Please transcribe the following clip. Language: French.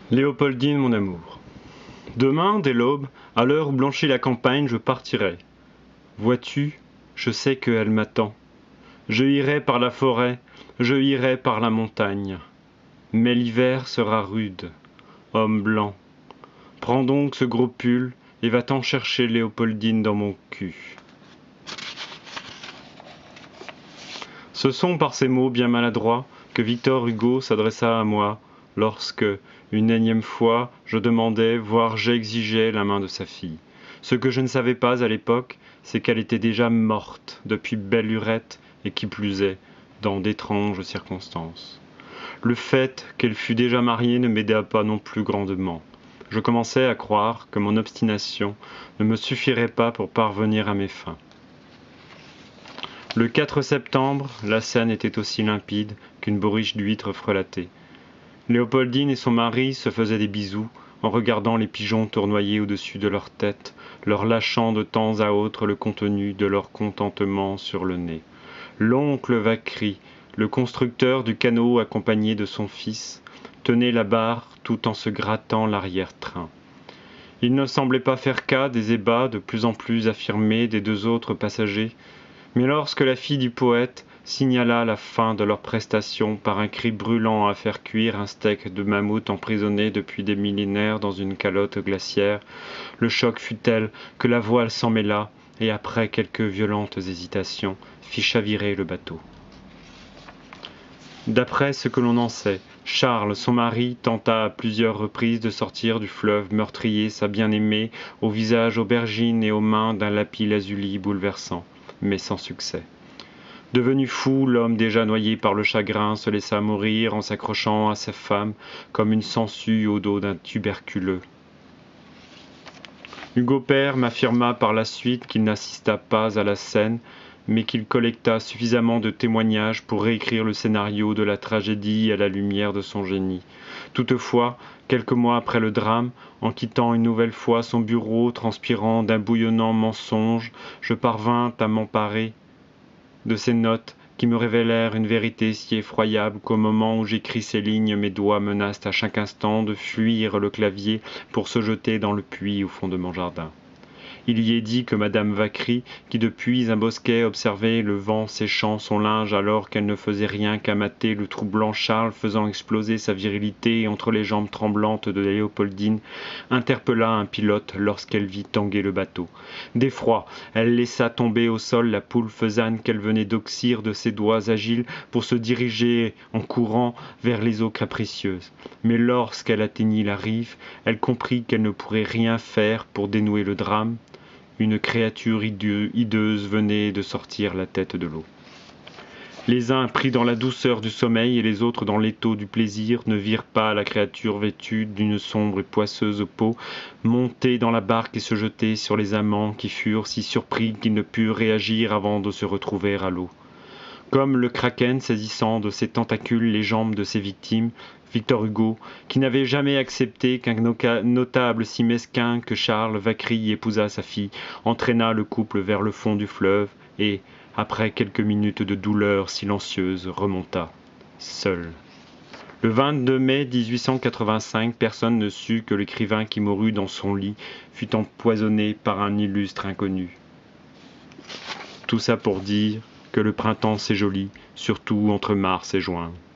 Léopoldine, mon amour. Demain, dès l'aube, à l'heure où blanchit la campagne, je partirai. Vois-tu, je sais qu'elle m'attend. Je irai par la forêt, je irai par la montagne. Mais l'hiver sera rude, homme blanc. Prends donc ce gros pull et va-t'en chercher Léopoldine dans mon cul. Ce sont par ces mots bien maladroits que Victor Hugo s'adressa à moi lorsque, une énième fois, je demandais, voire j'exigeais la main de sa fille. Ce que je ne savais pas à l'époque, c'est qu'elle était déjà morte depuis belle lurette et qui plus est, dans d'étranges circonstances. Le fait qu'elle fût déjà mariée ne m'aida pas non plus grandement. Je commençais à croire que mon obstination ne me suffirait pas pour parvenir à mes fins. Le 4 septembre, la Seine était aussi limpide qu'une bourriche d'huîtres frelatée. Léopoldine et son mari se faisaient des bisous en regardant les pigeons tournoyer au-dessus de leur tête, leur lâchant de temps à autre le contenu de leur contentement sur le nez. L'oncle Vacry, le constructeur du canot accompagné de son fils, tenait la barre tout en se grattant l'arrière-train. Il ne semblait pas faire cas des ébats de plus en plus affirmés des deux autres passagers, mais lorsque la fille du poète signala la fin de leur prestation par un cri brûlant à faire cuire un steak de mammouth emprisonné depuis des millénaires dans une calotte glaciaire, le choc fut tel que la voile s'en mêla et après quelques violentes hésitations fit chavirer le bateau. D'après ce que l'on en sait, Charles, son mari, tenta à plusieurs reprises de sortir du fleuve meurtrier sa bien-aimée, au visage aubergine et aux mains d'un lapis-lazuli bouleversant, mais sans succès. Devenu fou, l'homme déjà noyé par le chagrin se laissa mourir en s'accrochant à sa femme comme une sangsue au dos d'un tuberculeux. Hugo père m'affirma par la suite qu'il n'assista pas à la scène, mais qu'il collecta suffisamment de témoignages pour réécrire le scénario de la tragédie à la lumière de son génie. Toutefois, quelques mois après le drame, en quittant une nouvelle fois son bureau transpirant d'un bouillonnant mensonge, je parvins à m'emparer de ces notes qui me révélèrent une vérité si effroyable qu'au moment où j'écris ces lignes, mes doigts menacent à chaque instant de fuir le clavier pour se jeter dans le puits au fond de mon jardin. Il y est dit que madame Vacry, qui depuis un bosquet observait le vent séchant son linge alors qu'elle ne faisait rien qu'à mater le troublant Charles faisant exploser sa virilité entre les jambes tremblantes de Léopoldine, interpella un pilote lorsqu'elle vit tanguer le bateau. D'effroi, elle laissa tomber au sol la poule faisane qu'elle venait d'oxyre de ses doigts agiles pour se diriger en courant vers les eaux capricieuses. Mais lorsqu'elle atteignit la rive, elle comprit qu'elle ne pourrait rien faire pour dénouer le drame. Une créature hideuse venait de sortir la tête de l'eau. Les uns pris dans la douceur du sommeil et les autres dans l'étau du plaisir ne virent pas la créature vêtue d'une sombre et poisseuse peau monter dans la barque et se jeter sur les amants qui furent si surpris qu'ils ne purent réagir avant de se retrouver à l'eau. Comme le kraken saisissant de ses tentacules les jambes de ses victimes, Victor Hugo, qui n'avait jamais accepté qu'un notable si mesquin que Charles Vacry épousât sa fille, entraîna le couple vers le fond du fleuve et, après quelques minutes de douleur silencieuse, remonta, seul. Le 22 mai 1885, personne ne sut que l'écrivain qui mourut dans son lit fut empoisonné par un illustre inconnu. Tout ça pour dire que le printemps c'est joli, surtout entre mars et juin.